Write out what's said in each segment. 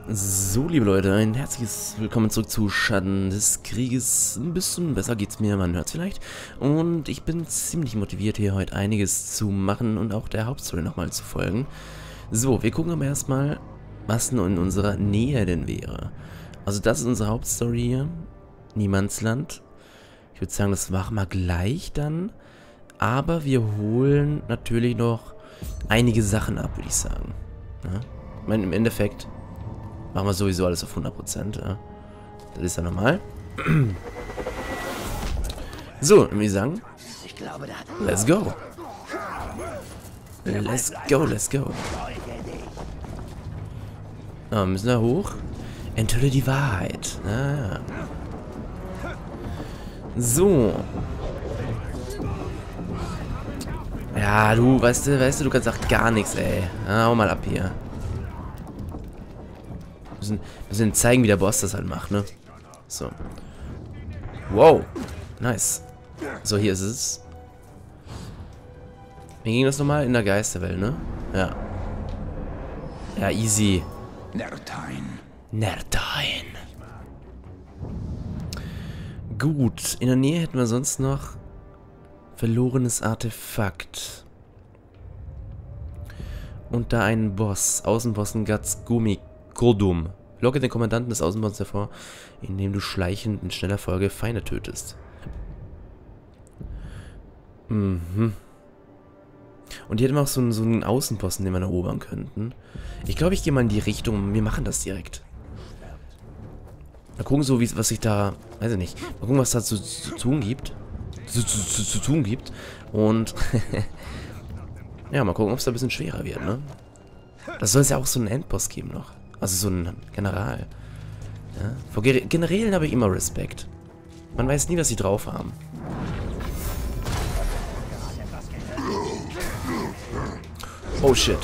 So, liebe Leute, ein herzliches Willkommen zurück zu Schatten des Krieges. Ein bisschen besser geht's mir, man hört's vielleicht. Und ich bin ziemlich motiviert, hier heute einiges zu machen und auch der Hauptstory nochmal zu folgen. So, wir gucken aber erstmal, was denn in unserer Nähe denn wäre. Also das ist unsere Hauptstory hier, Niemandsland. Ich würde sagen, das machen wir gleich dann. Aber wir holen natürlich noch einige Sachen ab, würde ich sagen. Ja? Ich meine, im Endeffekt machen wir sowieso alles auf 100%. Ja? Das ist ja normal. So, würde ich sagen, let's go. Let's go, let's go. Oh, müssen wir hoch? Enthülle die Wahrheit. Ah. So. Ja, du, weißt du, du kannst auch gar nichts, ey. Ja, hau mal ab hier. Müssen zeigen, wie der Boss das halt macht, ne? So. Wow. Nice. So, hier ist es. Wie ging das nochmal? In der Geisterwelt, ne? Ja. Ja, easy. Nertain. Nertain. Gut. In der Nähe hätten wir sonst noch verlorenes Artefakt. Und da einen Boss. Außenbossen Gatsgumi Kodum. Locke den Kommandanten des Außenbosses hervor, indem du schleichend in schneller Folge Feinde tötest. Mhm. Und hier hätten wir auch so einen Außenposten, den wir erobern könnten. Ich glaube, ich gehe mal in die Richtung. Wir machen das direkt. Mal gucken, so wie was sich da, weiß ich nicht. Mal gucken, was da zu tun gibt. Zu tun gibt. Und ja, mal gucken, ob es da ein bisschen schwerer wird, ne? Das soll es ja auch so einen Endboss geben noch. Also so ein General. Ja? Vor Generälen habe ich immer Respekt. Man weiß nie, was sie drauf haben. Oh shit.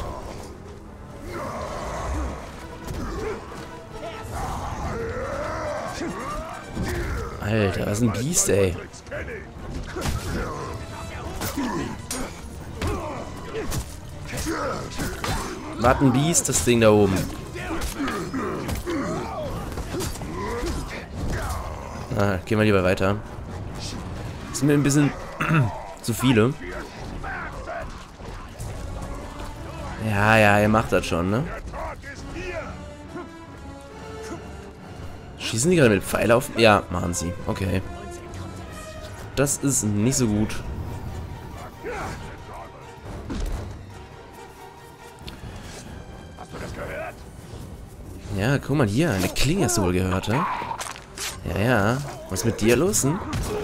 Alter, das ist ein Biest, ey. Was ein Biest, das Ding da oben. Ah, gehen wir lieber weiter. Das sind mir ein bisschen zu viele. Ja, ihr macht das schon, ne? Schießen die gerade mit Pfeil auf? Ja, machen sie. Okay. Das ist nicht so gut. Ja, guck mal hier. Eine Klinge hast du wohl gehört, ne? Ja. Was ist mit dir los, hm?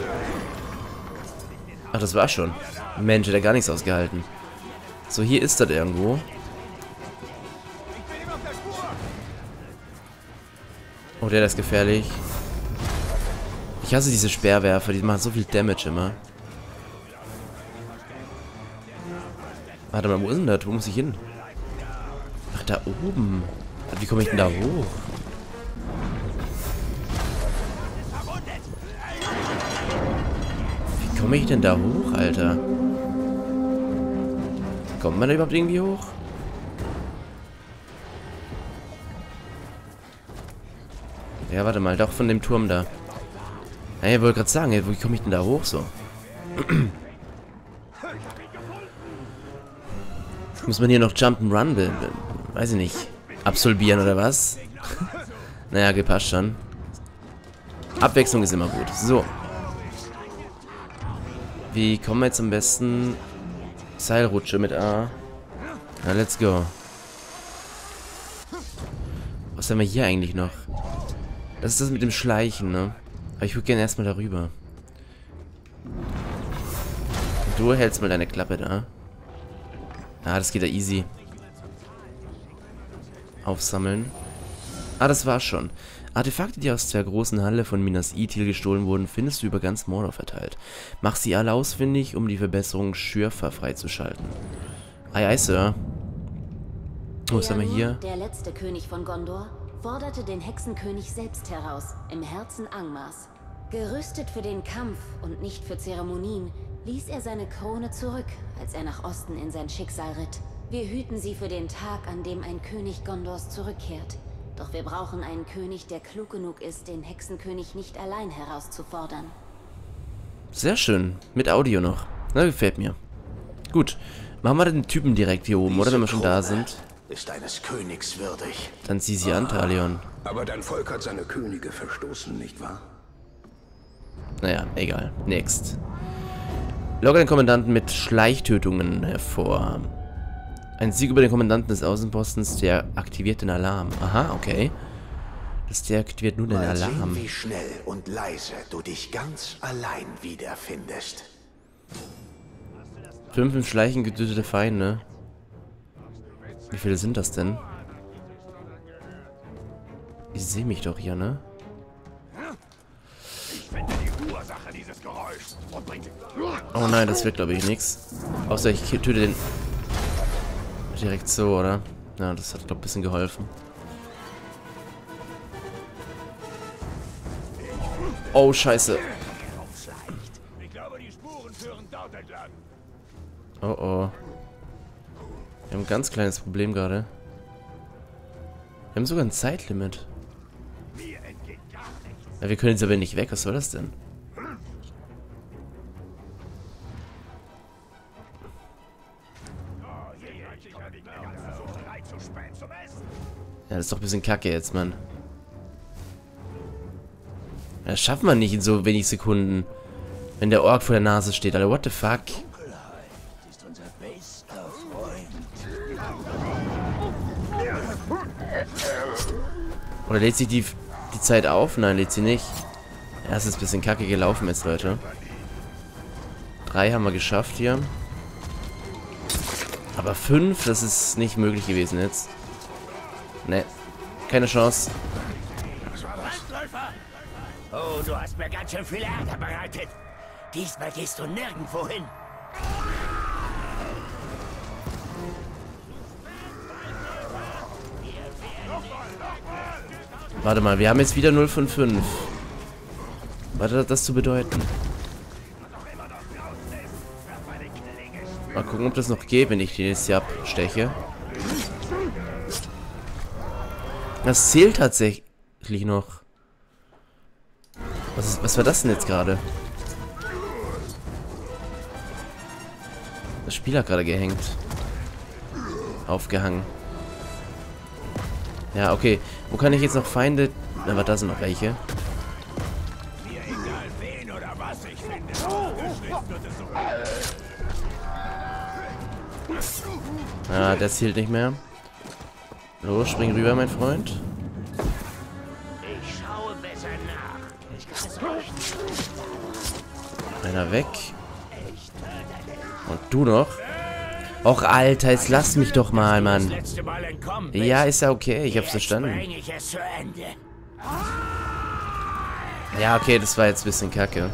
Ach, das war schon. Mensch, hat er gar nichts ausgehalten. So, hier ist das irgendwo. Oh, der ist gefährlich. Ich hasse diese Speerwerfer, die machen so viel Damage immer. Warte mal, wo ist denn das? Wo muss ich hin? Ach, da oben. Wie komme ich denn da hoch? Wie komme ich denn da hoch, Alter? Kommt man da überhaupt irgendwie hoch? Ja, warte mal, doch von dem Turm da. Ja, ich wollte gerade sagen, wie komme ich denn da hoch so? Muss man hier noch Jump'n'Run, weiß ich nicht, absolvieren oder was? Naja, gepasst schon. Abwechslung ist immer gut. So. Wie kommen wir jetzt am besten? Seilrutsche mit A. Na, let's go. Was haben wir hier eigentlich noch? Das ist das mit dem Schleichen, ne? Aber ich würde gerne erstmal darüber. Du hältst mal deine Klappe da. Ah, das geht ja easy. Aufsammeln. Ah, das war's schon. Artefakte, die aus der großen Halle von Minas Ithil gestohlen wurden, findest du über ganz Mordor verteilt. Mach sie alle ausfindig, um die Verbesserung Schürfer freizuschalten. Ei, Sir. Was haben wir hier? Der letzte König von Gondor forderte den Hexenkönig selbst heraus, im Herzen Angmars. Gerüstet für den Kampf und nicht für Zeremonien, ließ er seine Krone zurück, als er nach Osten in sein Schicksal ritt. Wir hüten sie für den Tag, an dem ein König Gondors zurückkehrt. Doch wir brauchen einen König, der klug genug ist, den Hexenkönig nicht allein herauszufordern. Sehr schön. Mit Audio noch. Na, gefällt mir. Gut. Machen wir den Typen direkt hier oben, oder? Wenn wir schon da sind. Ist eines Königs würdig. Dann zieh sie an, Talion. Aber dein Volk hat seine Könige verstoßen, nicht wahr? Naja, egal. Next. Logge den Kommandanten mit Schleichtötungen hervor. Ein Sieg über den Kommandanten des Außenpostens, der aktiviert den Alarm. Aha, okay. Das deaktiviert nun den Mal Alarm. sehen, wie schnell und leise du dich ganz allein wiederfindest. 5 im Schleichen getötete Feinde. Wie viele sind das denn? Ich sehe mich doch hier, ne? Oh nein, das wird, glaube ich, nichts. Außer ich töte den direkt so, oder? Ja, das hat, glaube ich, ein bisschen geholfen. Oh, scheiße. Oh, oh. Wir haben ein ganz kleines Problem gerade. Wir haben sogar ein Zeitlimit. Ja, wir können jetzt aber nicht weg. Was soll das denn? Ja, das ist doch ein bisschen kacke jetzt, Mann. Ja, das schafft man nicht in so wenig Sekunden. Wenn der Ork vor der Nase steht, Alter. What the fuck? Oder lädt sich die Zeit auf? Nein, lädt sie nicht. Ja, es ist ein bisschen kacke gelaufen jetzt, Leute. 3 haben wir geschafft hier. Aber 5, das ist nicht möglich gewesen jetzt. Ne, keine Chance. Oh, du hast mir ganz schön viel Ärger bereitet. Diesmal gehst du nirgendwo hin. Warte mal, wir haben jetzt wieder 0 von 5. Was hat das zu bedeuten? Mal gucken, ob das noch geht, wenn ich den jetzt hier absteche. Das zählt tatsächlich noch. Was war das denn jetzt gerade? Das Spiel hat gerade gehängt. Aufgehangen. Ja, okay. Wo kann ich jetzt noch Feinde... Na, warte, da sind noch welche. Ah, der zielt nicht mehr. Los, spring rüber, mein Freund. Ich schaue besser nach. Einer weg. Und du noch? Och, Alter, jetzt lass mich doch mal, Mann. Ja, ist ja okay, ich hab's verstanden. Ja, okay, das war jetzt ein bisschen kacke.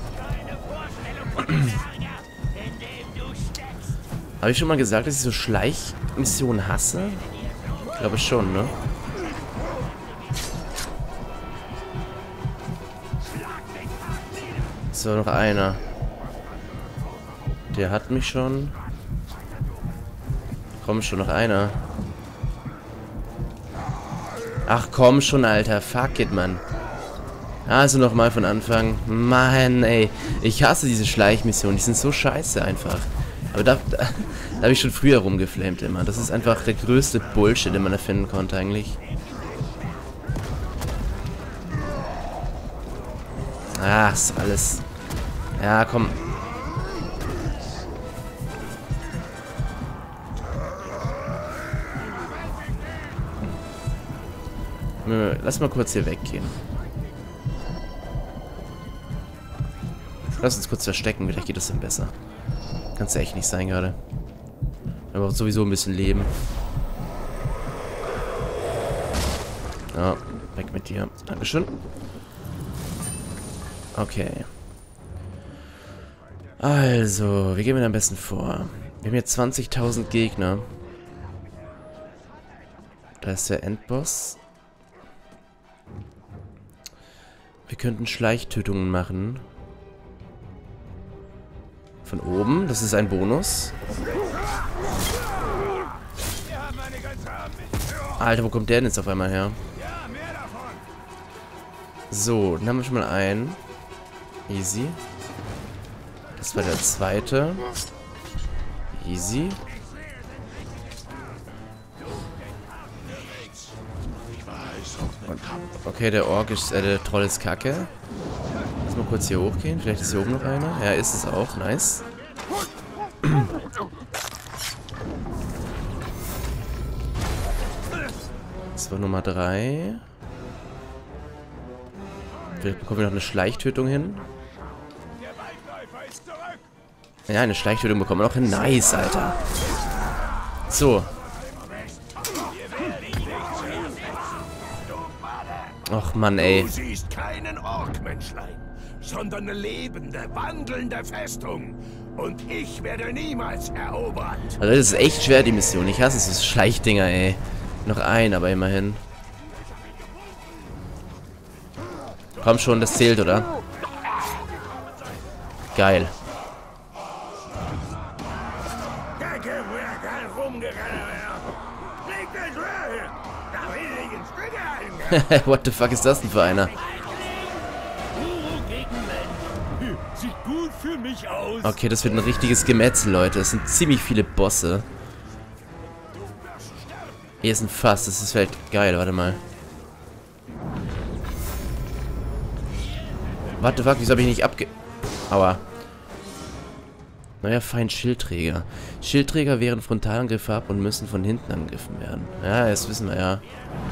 Habe ich schon mal gesagt, dass ich so Schleichmissionen hasse? Ich glaube schon, ne? So, noch einer. Der hat mich schon. Komm schon, noch einer. Ach komm schon, Alter. Fuck it, Mann. Also nochmal von Anfang. Mann, ey. Ich hasse diese Schleichmissionen. Die sind so scheiße einfach. Aber da habe ich schon früher rumgeflamed immer. Das ist einfach der größte Bullshit, den man erfinden konnte eigentlich. Ach, ist alles. Ja, komm. Lass mal kurz hier weggehen. Lass uns kurz verstecken, vielleicht geht es dann besser. Kann's ja echt nicht sein gerade. Wir brauchen sowieso ein bisschen Leben. Ja, weg mit dir. Dankeschön. Okay. Also, wie gehen wir denn am besten vor? Wir haben jetzt 20.000 Gegner. Da ist der Endboss. Wir könnten Schleichtötungen machen. Von oben, das ist ein Bonus. Alter, wo kommt der denn jetzt auf einmal her? So, dann haben wir schon mal einen. Easy. Das war der zweite. Easy. Und, okay, der Ork ist, der Troll ist kacke. Lass mal kurz hier hochgehen. Vielleicht ist hier oben noch einer. Ja, ist es auch. Nice. Das war Nummer 3. Vielleicht bekommen wir noch eine Schleichtötung hin. Ja, eine Schleichtötung bekommen wir noch hin. Nice, Alter. So. Och, Mann, ey. Du siehst keinen Ork, Menschlein, sondern eine lebende, wandelnde Festung. Und ich werde niemals erobert. Also das ist echt schwer, die Mission. Ich hasse es, Schleichdinger, ey. Noch ein, aber immerhin. Komm schon, das zählt, oder? Geil. What the fuck ist das denn für einer? Sieht gut für mich aus. Okay, das wird ein richtiges Gemetzel, Leute. Das sind ziemlich viele Bosse. Hier ist ein Fass. Das ist vielleicht geil. Warte mal. Warte, fuck. Wieso habe ich nicht Aua. Neuer Feind Schildträger. Schildträger wehren Frontalangriffe ab und müssen von hinten angegriffen werden. Ja, das wissen wir ja.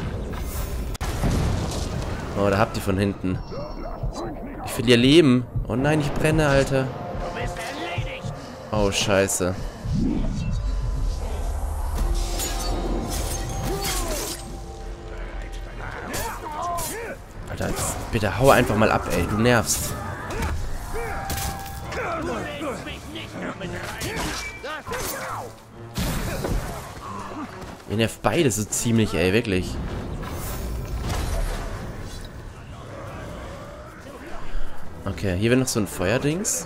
Oh, da habt ihr von hinten. Ich verliere Leben. Oh nein, ich brenne, Alter. Oh, scheiße. Alter, jetzt, bitte hau einfach mal ab, ey. Du nervst. Ihr nervt beide so ziemlich, ey. Wirklich. Okay, hier wäre noch so ein Feuerdings.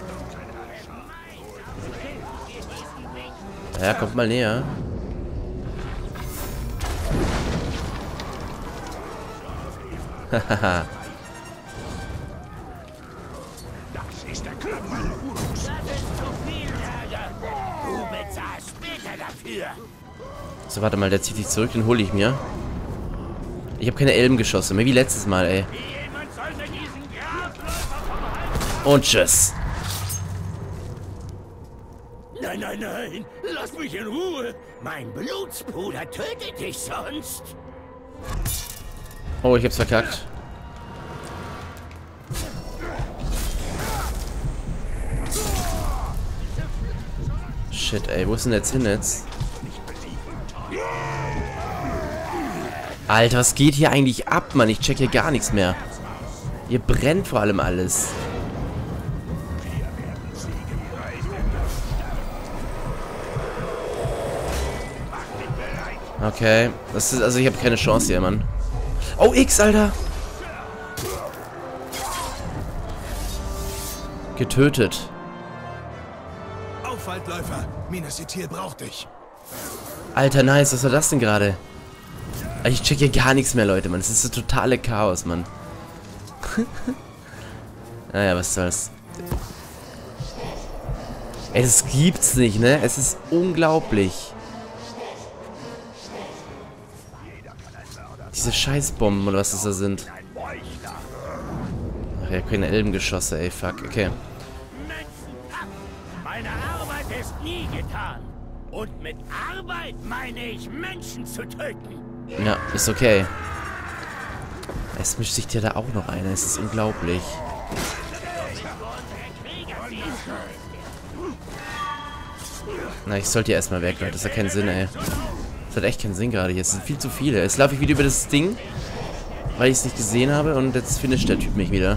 Ja, kommt mal näher. Hahaha. So, warte mal, der zieht sich zurück, den hole ich mir. Ich habe keine Elbengeschosse mehr, wie letztes Mal, ey. Und tschüss. Nein, nein, nein. Lass mich in Ruhe. Mein Blutsbruder tötet dich sonst. Oh, ich hab's verkackt. Shit, ey. Wo ist denn jetzt hin jetzt? Alter, was geht hier eigentlich ab, Mann? Ich check hier gar nichts mehr. Hier brennt vor allem alles. Okay. Das ist, also ich habe keine Chance hier, Mann. Oh, X, Alter. Getötet. Aufwaldläufer, Minas Ithil braucht dich. Alter, nice. Was war das denn gerade? Ich check hier gar nichts mehr, Leute, Mann. Es ist so totale Chaos, Mann. Naja, was soll's. Ey, das gibt's nicht, ne? Es ist unglaublich. Diese Scheißbomben oder was das da sind. Ach ja, keine Elbengeschosse, ey, fuck, okay. Meine Arbeit ist nie getan. Und mit Arbeit meine ich, Menschen zu töten. Ja, ist okay. Es mischt sich dir da auch noch einer, es ist unglaublich. Na, ich sollte ja erstmal weg, Leute, das hat keinen Sinn, ey. Das hat echt keinen Sinn gerade hier. Es sind viel zu viele. Jetzt laufe ich wieder über das Ding, weil ich es nicht gesehen habe und jetzt finisht der Typ mich wieder.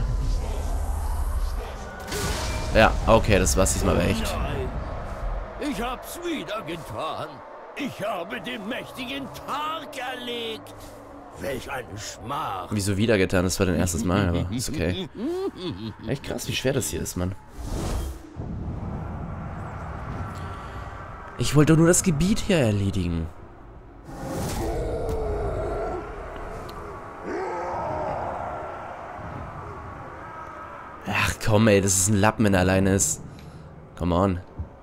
Ja, okay, das war's diesmal aber echt. Ich hab's wieder getan. Ich habe den mächtigen Tark erlegt. Welch eine Schmach. Wieso wieder getan? Das war dein erstes Mal, aber ist okay. Echt krass, wie schwer das hier ist, Mann. Ich wollte doch nur das Gebiet hier erledigen. komm, ey, das ist ein Lappen, wenn er alleine ist. Come on.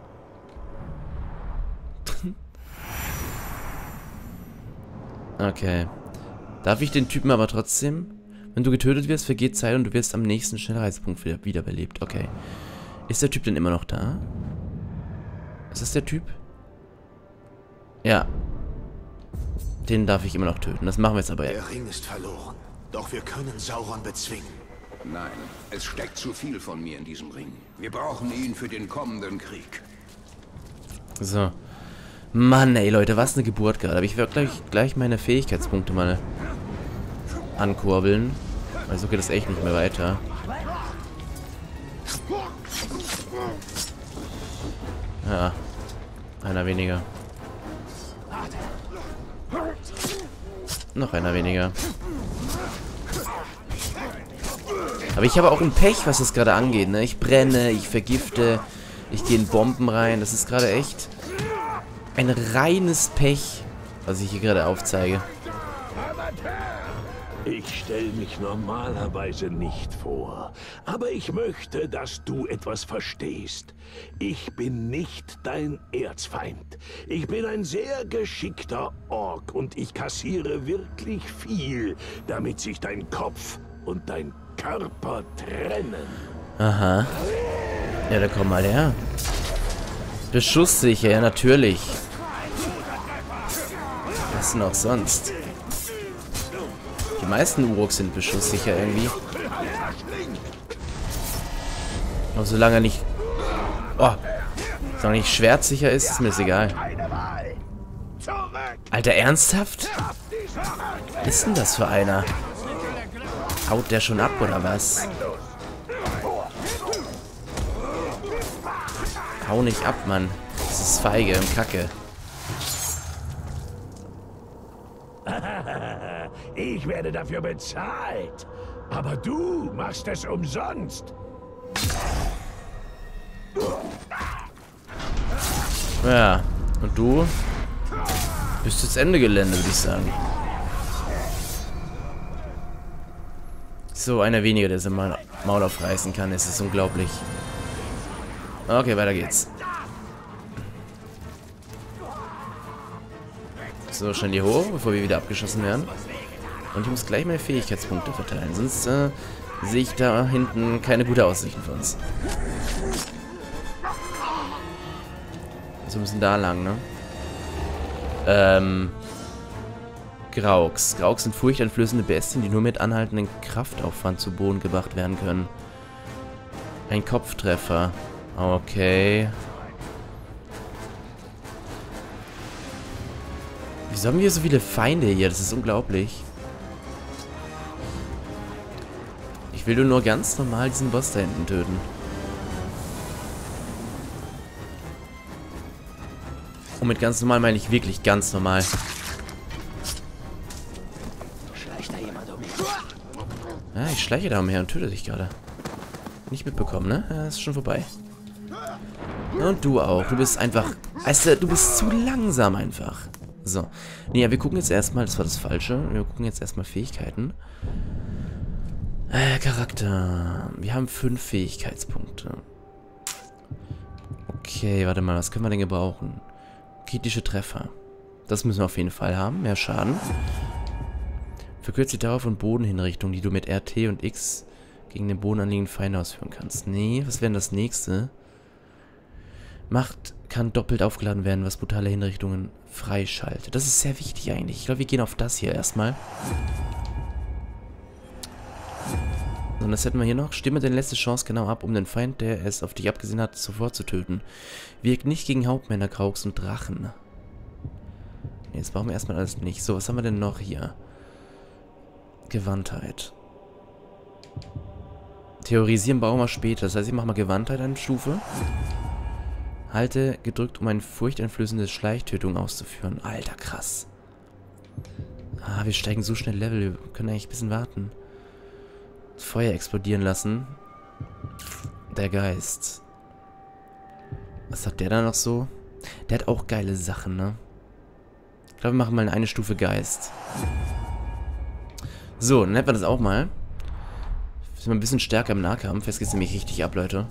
Okay. Darf ich den Typen aber trotzdem? Wenn du getötet wirst, vergeht Zeit und du wirst am nächsten Schnellreisepunkt wiederbelebt. Okay. Ist der Typ denn immer noch da? Ist das der Typ? Ja. Den darf ich immer noch töten. Das machen wir jetzt aber ja. Der Ring ist verloren. Doch wir können Sauron bezwingen. Nein, es steckt zu viel von mir in diesem Ring. Wir brauchen ihn für den kommenden Krieg. So. Mann, ey, Leute, was eine Geburt gerade. Aber ich werde gleich meine Fähigkeitspunkte mal ankurbeln. Weil so geht es echt nicht mehr weiter. Ja. Einer weniger. Noch einer weniger. Aber ich habe auch ein Pech, was das gerade angeht, ne? Ich brenne, ich vergifte, ich gehe in Bomben rein. Das ist gerade echt ein reines Pech, was ich hier gerade aufzeige. Ich stelle mich normalerweise nicht vor, aber ich möchte, dass du etwas verstehst. Ich bin nicht dein Erzfeind. Ich bin ein sehr geschickter Ork und ich kassiere wirklich viel, damit sich dein Kopf und dein Körper trennen. Aha. Ja, da komm mal her. Beschusssicher, ja natürlich. Was denn auch sonst? Die meisten Uruks sind beschusssicher irgendwie. Aber solange er nicht... Oh. Solange er nicht schwertsicher ist, ist mir das egal. Alter, ernsthaft? Was ist denn das für einer? Haut der schon ab, oder was? Hau nicht ab, Mann. Das ist feige und kacke. Ich werde dafür bezahlt. Aber du machst es umsonst. Ja, und du bist jetzt Ende Gelände, würde ich sagen. So, einer weniger, der sein Maul aufreißen kann. Es ist unglaublich. Okay, weiter geht's. So, schnell hier hoch, bevor wir wieder abgeschossen werden. Und ich muss gleich meine Fähigkeitspunkte verteilen. Sonst sehe ich da hinten keine gute Aussichten für uns. So, müssen da lang, ne? Grauks. Grauks sind furchteinflößende Bestien, die nur mit anhaltendem Kraftaufwand zu Boden gebracht werden können. Ein Kopftreffer. Okay. Wieso haben wir so viele Feinde hier? Das ist unglaublich. Ich will nur ganz normal diesen Boss da hinten töten. Und mit ganz normal meine ich wirklich ganz normal. Ja, ich schleiche da umher und töte dich gerade. Nicht mitbekommen, ne? Ja, ist schon vorbei. Und du auch. Du bist einfach... Weißt du bist zu langsam einfach. So. Nee, ja, wir gucken jetzt erstmal... Das war das Falsche. Wir gucken jetzt erstmal Fähigkeiten. Charakter. Wir haben 5 Fähigkeitspunkte. Okay, warte mal. Was können wir denn gebrauchen? Kritische Treffer. Das müssen wir auf jeden Fall haben. Mehr Schaden. Verkürzt die Dauer von Bodenhinrichtungen, die du mit RT und X gegen den Boden anliegenden Feinde ausführen kannst. Nee, was wäre denn das nächste? Macht kann doppelt aufgeladen werden, was brutale Hinrichtungen freischaltet. Das ist sehr wichtig eigentlich. Ich glaube, wir gehen auf das hier erstmal. So, und das hätten wir hier noch. Stimme deine letzte Chance genau ab, um den Feind, der es auf dich abgesehen hat, sofort zu töten. Wirkt nicht gegen Hauptmänner, Grauks und Drachen. Nee, das brauchen wir erstmal alles nicht. So, was haben wir denn noch hier? Gewandtheit. Theorisieren brauchen wir später. Das heißt, ich mache mal Gewandtheit eine Stufe. Halte gedrückt, um eine furchteinflößende Schleichtötung auszuführen. Alter, krass. Ah, wir steigen so schnell Level. Wir können eigentlich ein bisschen warten. Feuer explodieren lassen. Der Geist. Was hat der da noch so? Der hat auch geile Sachen, ne? Ich glaube, wir machen mal eine Stufe Geist. So, dann hätten wir das auch mal. Sind wir ein bisschen stärker im Nahkampf. Jetzt geht's nämlich richtig ab, Leute.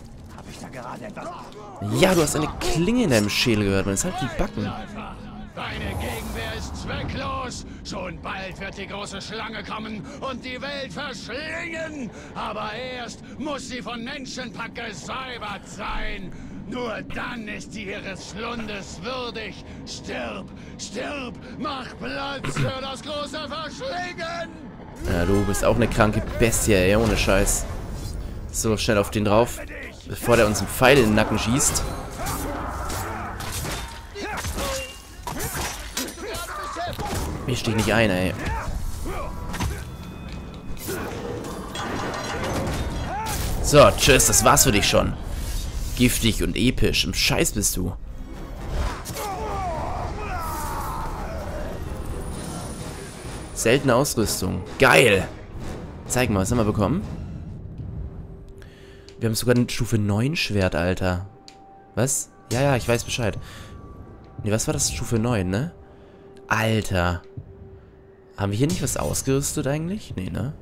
Ja, du hast eine Klinge in deinem Schädel gehört. Man ist halt die Backen. Deine Gegenwehr ist zwecklos. Schon bald wird die große Schlange kommen und die Welt verschlingen. Aber erst muss sie von Menschenpack gesäubert sein. Nur dann ist sie ihres Schlundes würdig. Stirb, stirb, mach Platz für das große Verschlingen. Ja, du bist auch eine kranke Bestie, ey, ohne Scheiß. So, schnell auf den drauf, bevor der uns einen Pfeil in den Nacken schießt. Misch dich nicht ein, ey. So, tschüss, das war's für dich schon. Giftig und episch, im Scheiß bist du. Seltene Ausrüstung. Geil. Zeig mal, was haben wir bekommen? Wir haben sogar ein Stufe 9 Schwert, Alter. Was? Ja, ich weiß Bescheid. Ne, was war das? Stufe 9, ne? Alter. Haben wir hier nicht was ausgerüstet eigentlich? Nee, ne?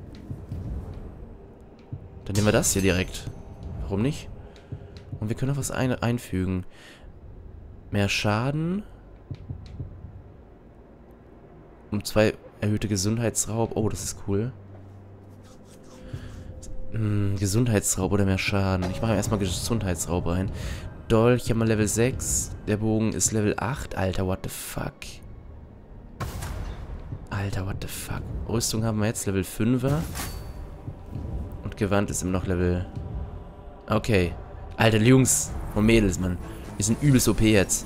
Dann nehmen wir das hier direkt. Warum nicht? Und wir können noch was einfügen. Mehr Schaden. Um 2 erhöhte Gesundheitsraub. Oh, das ist cool. Gesundheitsraub oder mehr Schaden. Ich mache erstmal Gesundheitsraub rein. Dolch, ich habe mal Level 6. Der Bogen ist Level 8. Alter, what the fuck? Alter, what the fuck? Rüstung haben wir jetzt Level 5er. Und Gewand ist immer noch Level... Okay. Alter, Jungs und Mädels, Mann. Wir sind übelst OP jetzt.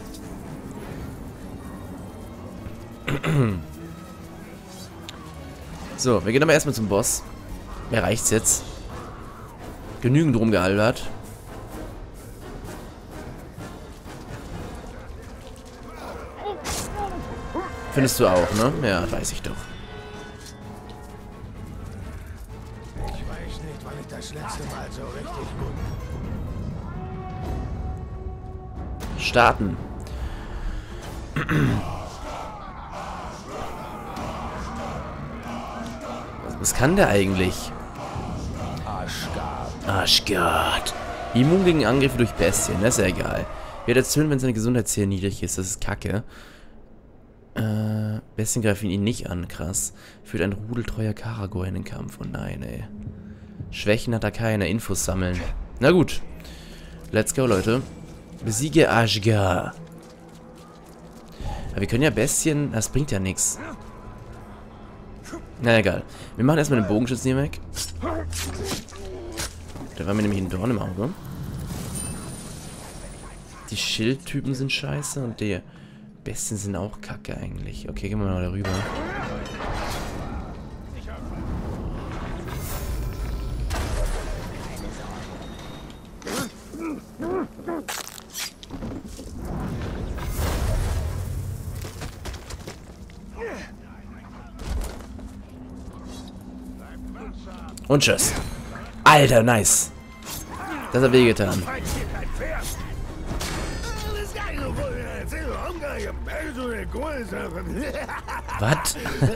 So, wir gehen aber erstmal zum Boss. Mir reicht's jetzt. Genügend rumgealbert. Findest du auch, ne? Ja, weiß ich doch. Ich weiß nicht, wann ich das letzte Mal so richtig gut... Starten. Was kann der eigentlich? Ashgard. Immun gegen Angriffe durch Bestien, das ist ja egal. Wird erzählen, wenn seine Gesundheit sehr niedrig ist, das ist kacke. Bestien greifen ihn nicht an, krass. Führt ein rudeltreuer Karagor in den Kampf. Oh nein, ey. Schwächen hat er keine, Infos sammeln. Na gut. Let's go, Leute. Besiege Ashgard. Aber wir können ja Bestien... Das bringt ja nichts. Na egal. Wir machen erstmal den Bogenschützen hier weg. Da war mir nämlich ein Dorn im Auge. Die Schildtypen sind scheiße und die Bestien sind auch kacke eigentlich. Okay, gehen wir mal darüber. Und tschüss. Alter, nice. Das hat wehgetan. Was?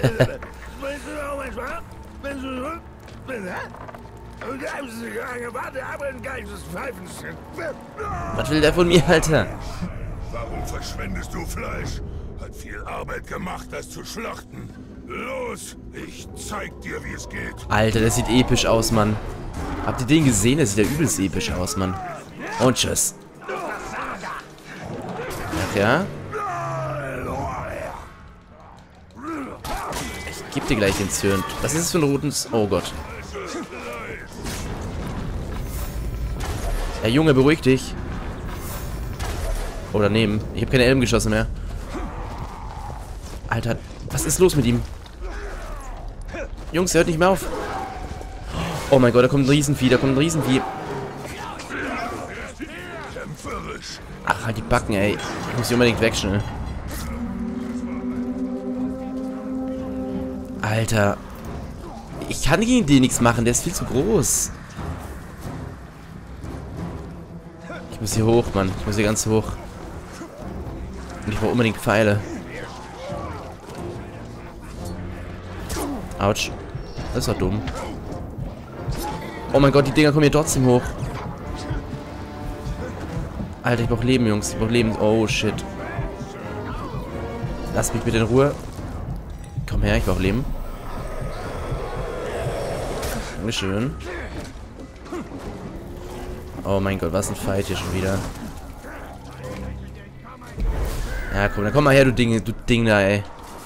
Was will der von mir, Alter? Warum verschwendest du Fleisch? Hat viel Arbeit gemacht, das zu schlachten. Los, ich zeig dir, wie es geht. Alter, das sieht episch aus, Mann. Habt ihr den gesehen? Das sieht ja übelst episch aus, Mann. Und tschüss. Ach ja? Ich geb dir gleich den Zürnt. Was ist das für ein rotes... Oh Gott. Ja, Junge, beruhig dich. Oh, daneben. Ich habe keine Elbengeschosse mehr. Alter, was ist los mit ihm? Jungs, hört nicht mehr auf. Oh mein Gott, da kommt ein Riesenvieh, Ach, halt die Backen, ey. Ich muss die unbedingt weg, schnell. Alter. Ich kann gegen den nichts machen, der ist viel zu groß. Ich muss hier hoch, Mann. Ich muss hier ganz hoch. Und ich brauche unbedingt Pfeile. Autsch. Das war dumm. Oh mein Gott, die Dinger kommen hier trotzdem hoch. Alter, ich brauch Leben, Jungs. Ich brauch Leben. Oh, shit. Lasst mich bitte in Ruhe. Komm her, ich brauch Leben. Dankeschön. Oh mein Gott, was ein Fight hier schon wieder. Ja, komm, dann komm mal her, du Ding da, ey.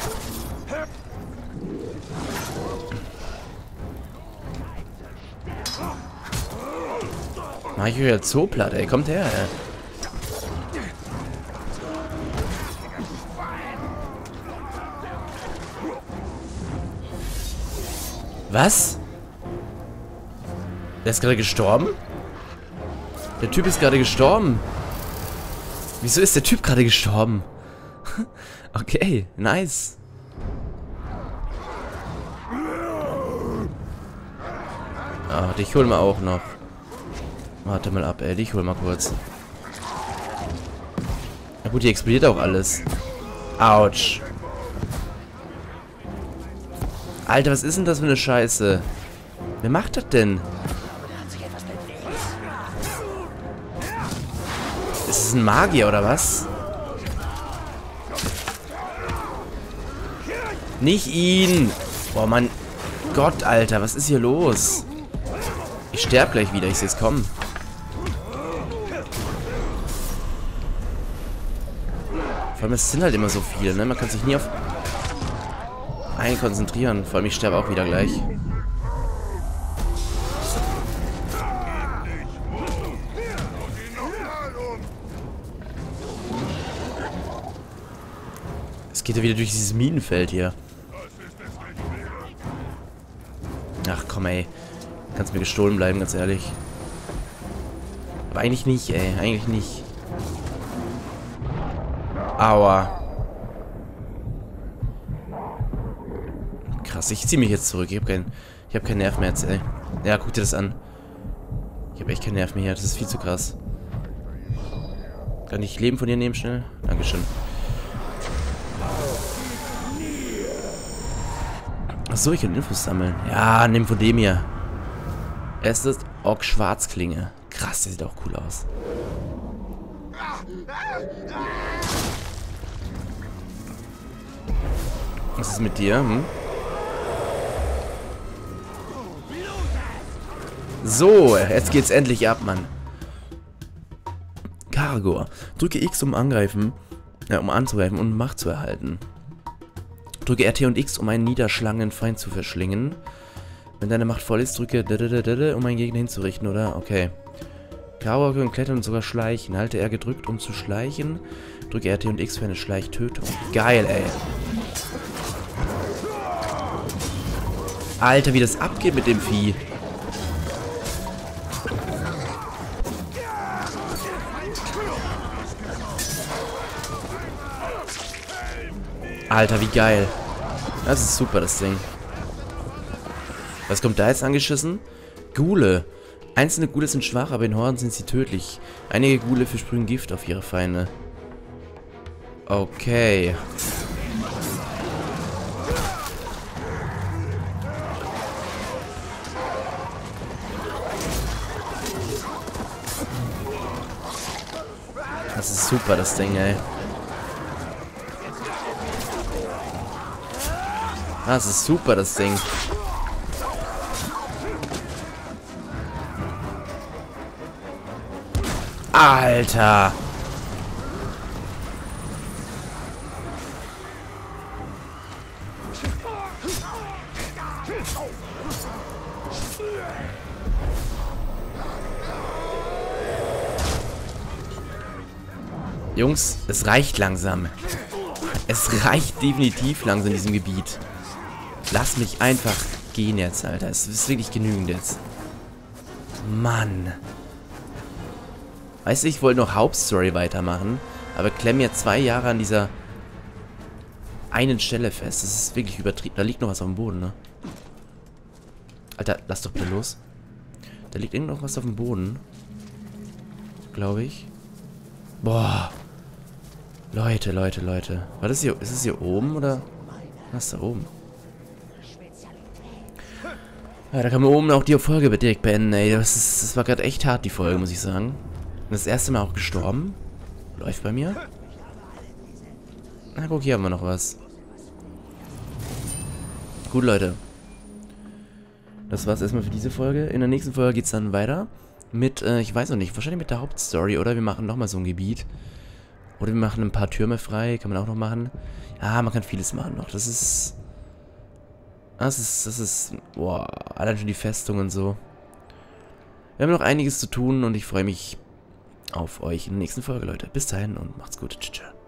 Mach ich euch jetzt so platt, ey. Kommt her, ey. Was? Der ist gerade gestorben? Der Typ ist gerade gestorben. Wieso ist der Typ gerade gestorben? Okay, nice. Ah, dich holen wir auch noch. Warte mal ab, ey. Dich hol mal kurz. Na gut, hier explodiert auch alles. Autsch. Alter, was ist denn das für eine Scheiße? Wer macht das denn? Ist es ein Magier oder was? Nicht ihn! Boah, Mann. Gott, Alter, was ist hier los? Ich sterbe gleich wieder, ich sehe es kommen. Vor allem, es sind halt immer so viele, ne? Man kann sich nie auf einen konzentrieren. Vor allem, ich sterbe auch wieder gleich. Es geht ja wieder durch dieses Minenfeld hier. Ach komm, ey. Kannst mir gestohlen bleiben, ganz ehrlich. Aber eigentlich nicht, ey. Eigentlich nicht. Aua. Krass, ich ziehe mich jetzt zurück. Ich hab keinen Nerv mehr jetzt, ey. Ja, guck dir das an. Ich habe echt keinen Nerv mehr hier. Das ist viel zu krass. Kann ich Leben von dir nehmen, schnell? Dankeschön. Achso, ich kann Infos sammeln. Ja, nimm von dem hier. Es ist Ork Schwarzklinge. Krass, der sieht auch cool aus. Was ist mit dir? Hm? So, jetzt geht's endlich ab, Mann. Karagor. Drücke X, um angreifen, um anzugreifen und Macht zu erhalten. Drücke RT und X, um einen niederschlagenden Feind zu verschlingen. Wenn deine Macht voll ist, drücke um einen Gegner hinzurichten, oder? Okay. Karagor können klettern und sogar schleichen. Halte R gedrückt, um zu schleichen. Drücke RT und X für eine Schleichtötung. Geil, ey. Alter, wie das abgeht mit dem Vieh. Alter, wie geil. Das ist super, das Ding. Was kommt da jetzt angeschissen? Ghule. Einzelne Ghule sind schwach, aber in Horden sind sie tödlich. Einige Ghule versprühen Gift auf ihre Feinde. Okay. Das ist super, das Ding, ey. Das ist super, das Ding. Alter! Jungs, es reicht langsam. Es reicht definitiv langsam in diesem Gebiet. Lass mich einfach gehen jetzt, Alter. Es ist wirklich genügend jetzt. Mann. Weißt du, ich wollte noch Hauptstory weitermachen, aber klemm ja 2 Jahre an dieser einen Stelle fest. Das ist wirklich übertrieben. Da liegt noch was auf dem Boden, ne? Alter, lass doch bitte los. Da liegt irgend noch was auf dem Boden. Glaube ich. Boah. Leute. War das hier? Ist es hier oben oder? Was ist da oben? Ja, da kann man oben auch die Folge direkt beenden, ey. Das war gerade echt hart, die Folge, muss ich sagen. Das erste Mal auch gestorben. Läuft bei mir. Na, guck, hier haben wir noch was. Gut, Leute. Das war's erstmal für diese Folge. In der nächsten Folge geht's dann weiter. Mit, ich weiß noch nicht, wahrscheinlich mit der Hauptstory. Oder wir machen nochmal so ein Gebiet. Oder wir machen ein paar Türme frei. Kann man auch noch machen. Ja, man kann vieles machen noch. Das ist... Boah, allein schon die Festung und so. Wir haben noch einiges zu tun und ich freue mich auf euch in der nächsten Folge, Leute. Bis dahin und macht's gut. Tschüss.